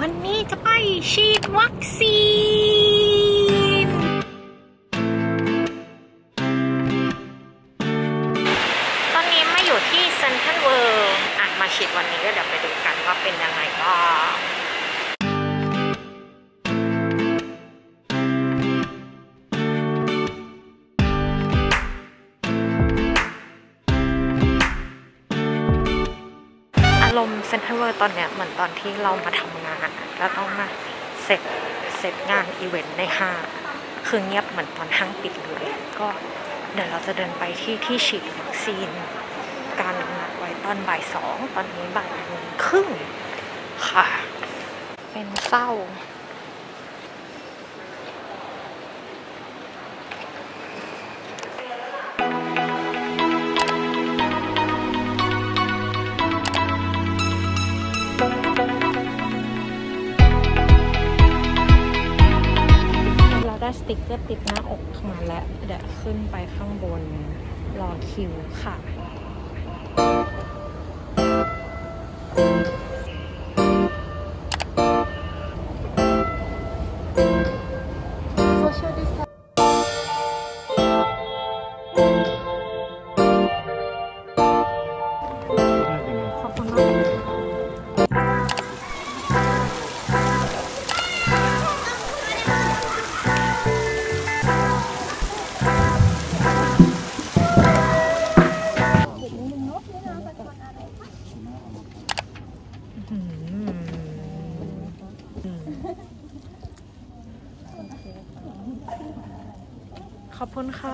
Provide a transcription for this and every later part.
วันนี้จะไปฉีดวัคซีนตอนนี้มาอยู่ที่เซ็นทรัลเวิลด์มาฉีดวันนี้ก็เดี๋ยวไปดูกันว่าเป็นยังไงบ้างอารมณ์เซ็นทรัลเวิลด์ตอนเนี้ยเหมือนตอนที่เรามาทำงานแล้วต้องมาเสร็จงานอีเวนต์ในห้างคือเงียบเหมือนตอนห้างปิดเลยก็เดี๋ยวเราจะเดินไปที่ฉีดวัคซีนการนัดไว้ตอนบ่าย 2ตอนนี้บ่าย 1:30ค่ะเป็นเศร้าได้สติ๊กเกอร์ติดหน้าอกมาแล้วเดี๋ยวขึ้นไปข้างบนรอคิวค่ะขอบคุณมากขอบคุณค่ะ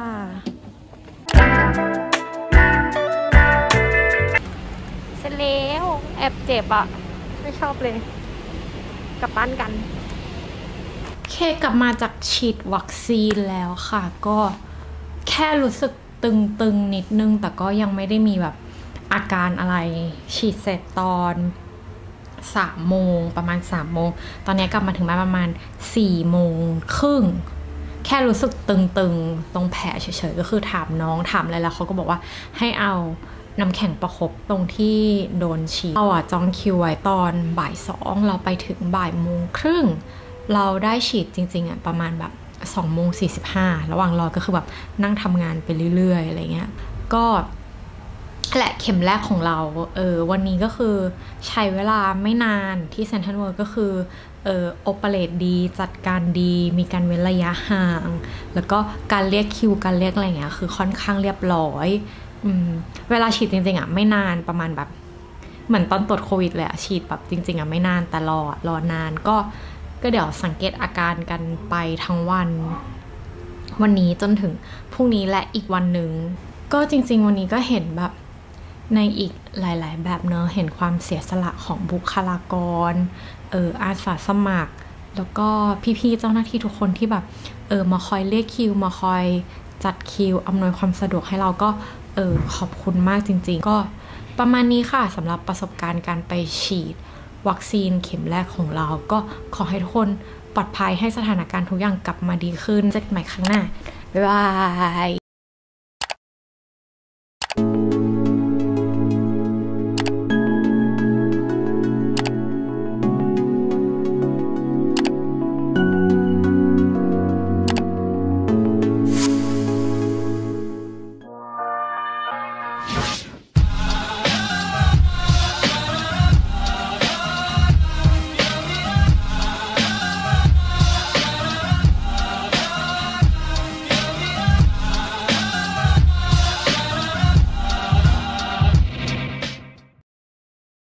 เสร็จแล้วแอบเจ็บอ่ะไม่ชอบเลยกลับบ้านกันเคกลับมาจากฉีดวัคซีนแล้วค่ะก็แค่รู้สึกตึงๆนิดนึงแต่ก็ยังไม่ได้มีแบบอาการอะไรฉีดเสร็จตอน3 โมงประมาณ3 โมงตอนนี้กลับมาถึงบ้านประมาณ4 โมงครึ่งแค่รู้สึกตึงตรงแผลเฉยๆก็คือถามน้องถามอะไรแล้วเขาก็บอกว่าให้เอาน้ำแข็งประคบตรงที่โดนฉีดเราจองคิวไว้ตอนบ่าย 2เราไปถึงบ่าย 1:30เราได้ฉีดจริงๆประมาณแบบ2:45ระหว่างรอก็คือแบบนั่งทำงานไปเรื่อยๆอะไรเงี้ยก็แหละเข็มแรกของเราวันนี้ก็คือใช้เวลาไม่นานที่เซ็นทรัลเวิลด์ก็คือโอเปเรตดีจัดการดีมีการเว้นระยะห่างแล้วก็การเรียกคิวการเรียกอะไรเงี้ยคือค่อนข้างเรียบร้อยเวลาฉีดจริงๆไม่นานประมาณแบบเหมือนตอนตรวจโควิดเลยฉีดแบบจริงๆไม่นานแต่รอนานก็เดี๋ยวสังเกตอาการกันไปทั้งวันนี้จนถึงพรุ่งนี้และอีกวันหนึ่งก็จริงๆวันนี้ก็เห็นแบบในอีกหลายๆแบบเนอะเห็นความเสียสละของบุคลากรอาสาสมัครแล้วก็พี่ๆเจ้าหน้าที่ทุกคนที่แบบมาคอยเรียกคิวมาคอยจัดคิวอำนวยความสะดวกให้เราก็ขอบคุณมากจริงๆก็ประมาณนี้ค่ะสำหรับประสบการณ์การไปฉีดวัคซีนเข็มแรกของเราก็ขอให้ทุกคนปลอดภัยให้สถานการณ์ทุกอย่างกลับมาดีขึ้นเจอกันใหม่ครั้งหน้าบ๊ายบาย